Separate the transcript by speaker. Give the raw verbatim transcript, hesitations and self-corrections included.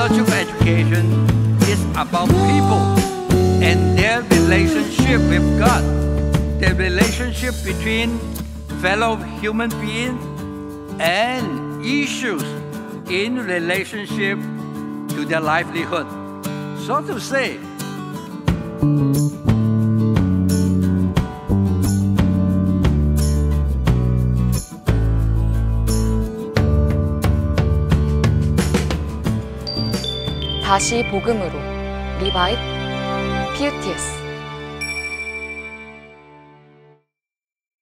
Speaker 1: theological education is about people and their relationship with God, the relationship between fellow human beings and issues in relationship to their livelihood. So to say,
Speaker 2: 다시 복음으로 리바이트 피유티에스